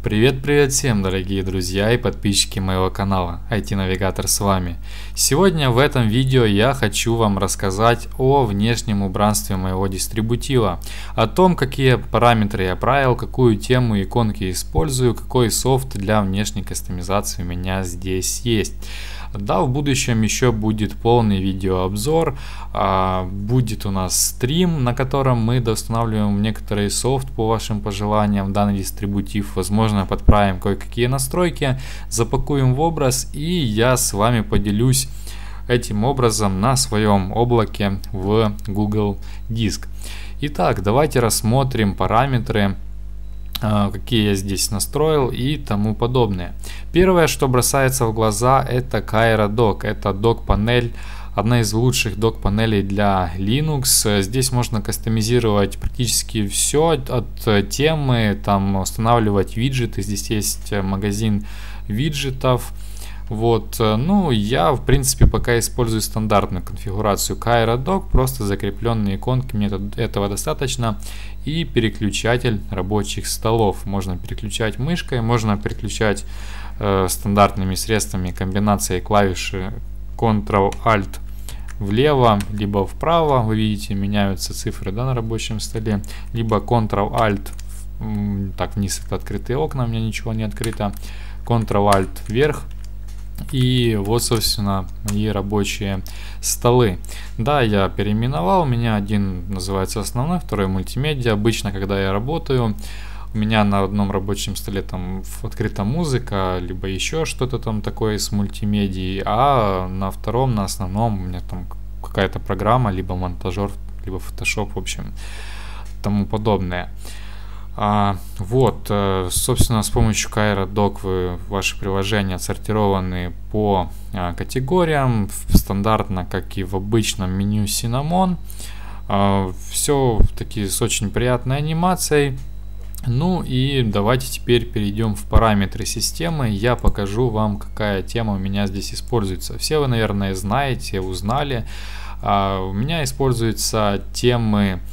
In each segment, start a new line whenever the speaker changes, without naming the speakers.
Привет всем, дорогие друзья и подписчики моего канала. IT-навигатор с вами. Сегодня в этом видео я хочу вам рассказать о внешнем убранстве моего дистрибутива, о том, какие параметры я правил, какую тему иконки использую, какой софт для внешней кастомизации у меня здесь есть. Да, в будущем еще будет полный видеообзор, будет у нас стрим, на котором мы доустанавливаем некоторые софт по вашим пожеланиям в данный дистрибутив, возможно подправим кое-какие настройки, запакуем в образ и я с вами поделюсь этим образом на своем облаке в Google Диск. Итак, давайте рассмотрим параметры, какие я здесь настроил и тому подобное. Первое, что бросается в глаза, это Cairo Dock. Это док-панель, одна из лучших док-панелей для Linux. Здесь можно кастомизировать практически все от темы, там устанавливать виджеты. Здесь есть магазин виджетов. Вот, ну, я в принципе пока использую стандартную конфигурацию Cairo Dock, просто закрепленные иконки, мне этого достаточно, и переключатель рабочих столов. Можно переключать мышкой, можно переключать стандартными средствами, комбинацией клавиши Ctrl-Alt влево, либо вправо, вы видите, меняются цифры, да, на рабочем столе, либо Ctrl-Alt, так, вниз это открытые окна, у меня ничего не открыто, Ctrl-Alt вверх. И вот, собственно, мои рабочие столы. Да, я переименовал. У меня один называется основной, второй мультимедиа. Обычно, когда я работаю, у меня на одном рабочем столе там открыта музыка, либо еще что-то там такое с мультимедией, а на втором, на основном у меня там какая-то программа, либо монтажер, либо Photoshop, в общем, тому подобное. Вот, собственно, с помощью Cairo Dock ваши приложения отсортированы по категориям, стандартно, как и в обычном меню Cinnamon. Все-таки с очень приятной анимацией. Ну и давайте теперь перейдем в параметры системы. Я покажу вам, какая тема у меня здесь используется. Все вы, наверное, знаете, узнали. У меня используются темы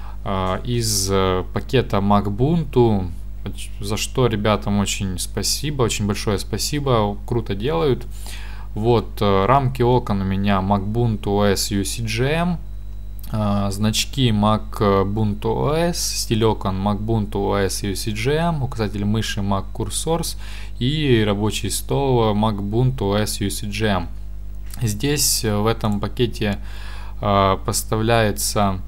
из пакета Macbuntu, за что ребятам очень спасибо, очень большое спасибо, круто делают. Вот, рамки окон у меня Macbuntu OS UCGM, значки Macbuntu OS, стиль окон Macbuntu OS UCGM, указатель мыши Mac Cursors и рабочий стол Macbuntu OS UCGM. Здесь в этом пакете поставляется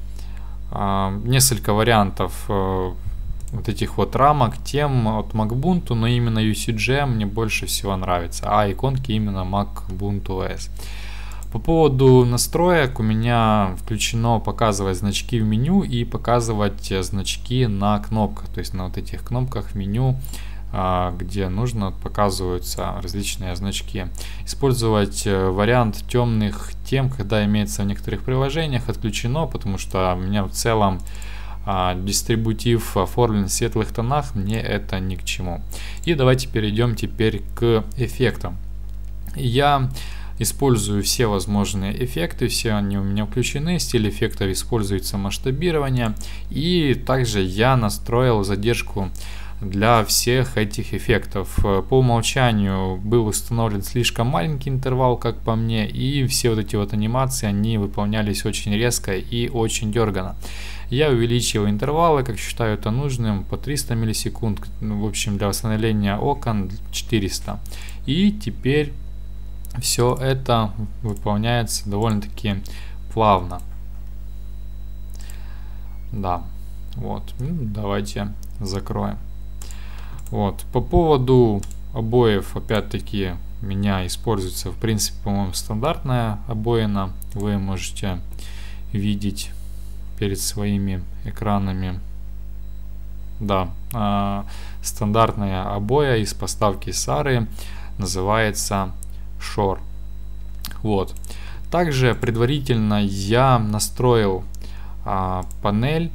несколько вариантов вот этих вот рамок, тем от Macbuntu, но именно UCGM мне больше всего нравится, а иконки именно Macbuntu OS. По поводу настроек у меня включено показывать значки в меню и показывать значки на кнопках, то есть на вот этих кнопках в меню, где нужно, показываются различные значки. Использовать вариант темных тем, когда имеется в некоторых приложениях, отключено, потому что у меня в целом дистрибутив оформлен в светлых тонах, мне это ни к чему. И давайте перейдем теперь к эффектам. Я использую все возможные эффекты, все они у меня включены. Стиль эффектов используется масштабирование, и также я настроил задержку для всех этих эффектов. По умолчанию был установлен слишком маленький интервал, как по мне, и все вот эти вот анимации, они выполнялись очень резко и очень дерганно. Я увеличил интервалы, как считаю это нужным, по 300 миллисекунд, в общем, для восстановления окон 400. И теперь все это выполняется довольно-таки плавно. Да, вот, давайте закроем. Вот, по поводу обоев, опять-таки, у меня используется, в принципе, по-моему, стандартная обоина. Вы можете видеть перед своими экранами. Да, стандартная обоя из поставки Сары называется Shore. Вот. Также предварительно я настроил панель.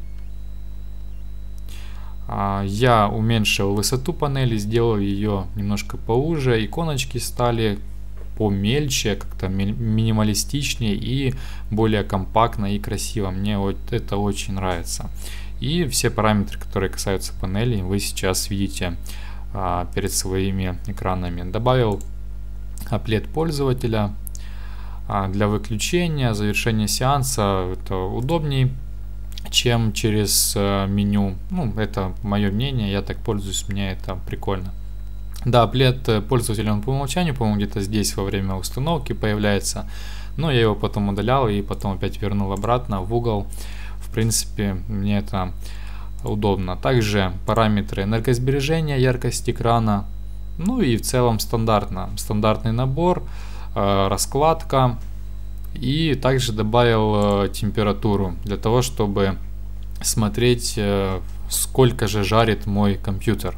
Я уменьшил высоту панели, сделал ее немножко поуже, иконочки стали помельче, как-то минималистичнее и более компактно и красиво. Мне вот это очень нравится. И все параметры, которые касаются панели, вы сейчас видите перед своими экранами. Добавил аплет пользователя для выключения, завершения сеанса. Это удобней, чем через меню. Ну, это мое мнение, я так пользуюсь, мне это прикольно. Да, аплет пользователя он по умолчанию, по-моему, где-то здесь во время установки появляется. Но я его потом удалял и потом опять вернул обратно в угол. В принципе, мне это удобно. Также параметры энергосбережения, яркость экрана. Ну и в целом стандартный набор, раскладка. И также добавил температуру для того, чтобы смотреть, сколько же жарит мой компьютер.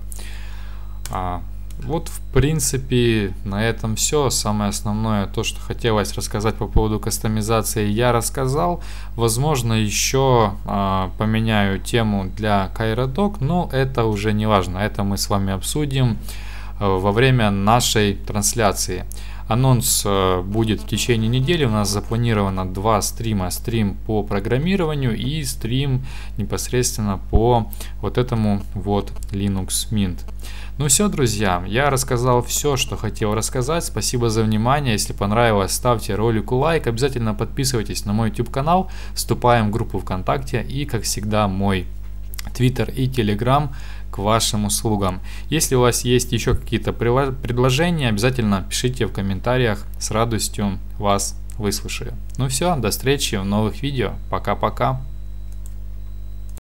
Вот в принципе на этом все. Самое основное, то что хотелось рассказать по поводу кастомизации, я рассказал. Возможно, еще поменяю тему для CairoDock, но это уже не важно. Это мы с вами обсудим во время нашей трансляции. Анонс будет в течение недели. У нас запланировано 2 стрима. Стрим по программированию и стрим непосредственно по вот этому вот Linux Mint. Ну все, друзья, я рассказал все, что хотел рассказать. Спасибо за внимание. Если понравилось, ставьте ролику лайк. Обязательно подписывайтесь на мой YouTube канал. Вступаем в группу ВКонтакте. И, как всегда, мой Twitter и Telegram к вашим услугам. Если у вас есть еще какие-то предложения, обязательно пишите в комментариях. С радостью вас выслушаю. Ну все, до встречи в новых видео. Пока-пока.